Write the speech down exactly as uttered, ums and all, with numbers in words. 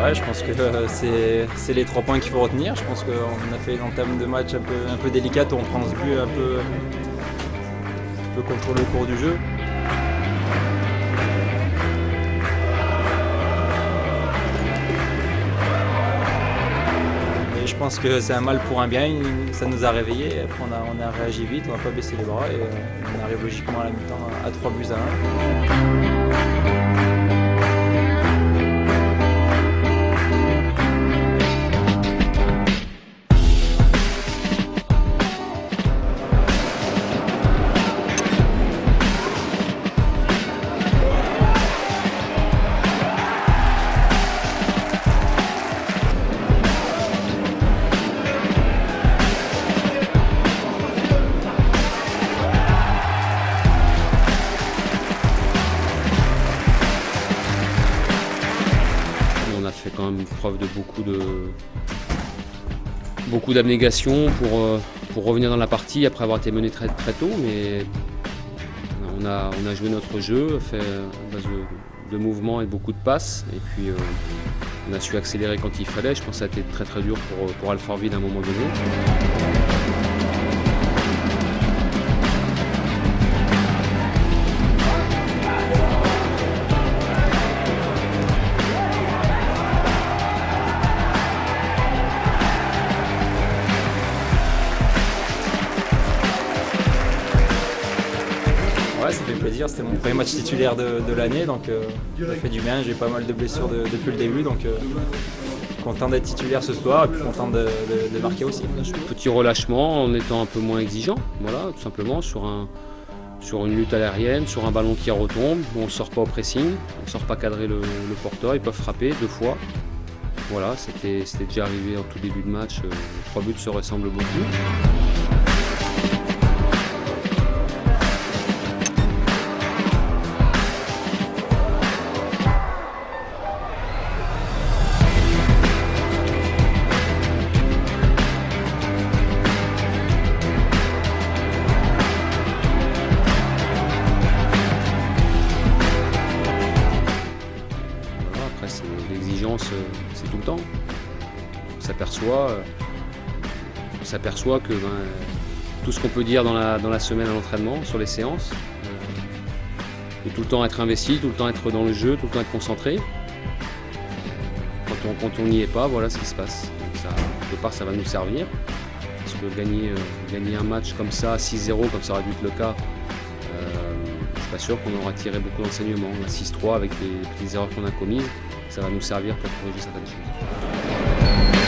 Ouais, je pense que euh, c'est les trois points qu'il faut retenir. Je pense qu'on a fait une entame de match un peu, un peu délicate où on prend ce but un peu, un peu contre le cours du jeu. Et je pense que c'est un mal pour un bien. Ça nous a réveillés. Après, on a, on a réagi vite, on n'a pas baissé les bras et on arrive logiquement à la mi-temps à trois buts à un. On a fait quand même preuve de beaucoup de beaucoup d'abnégation pour, pour revenir dans la partie après avoir été mené très, très tôt, mais on a, on a joué notre jeu, fait à base de, de mouvements et de beaucoup de passes, et puis euh, on a su accélérer quand il fallait. Je pense que ça a été très très dur pour, pour Alfortville à un moment donné. Ouais, ça fait plaisir, c'était mon premier match titulaire de, de l'année, donc euh, ça fait du bien. J'ai eu pas mal de blessures de, depuis le début, donc euh, content d'être titulaire ce soir et puis content de, de, de marquer aussi. Petit relâchement en étant un peu moins exigeant, voilà, tout simplement, sur, un, sur une lutte aérienne, sur un ballon qui retombe, où on ne sort pas au pressing, on ne sort pas cadrer le, le porteur, ils peuvent frapper deux fois. Voilà, c'était déjà arrivé en tout début de match, euh, les trois buts se ressemblent beaucoup. L'exigence, c'est tout le temps. On s'aperçoit, on s'aperçoit que ben, tout ce qu'on peut dire dans la, dans la semaine à l'entraînement, sur les séances, euh, de tout le temps être investi, tout le temps être dans le jeu, tout le temps être concentré. Quand on quand on n'y est pas, voilà ce qui se passe. Donc ça, quelque part, ça va nous servir. Parce que gagner, euh, gagner un match comme ça, six zéro, comme ça aurait dû être le cas, euh, je ne suis pas sûr qu'on aura tiré beaucoup d'enseignements. On a six trois avec les petites erreurs qu'on a commises. Ça va nous servir pour corriger certaines choses.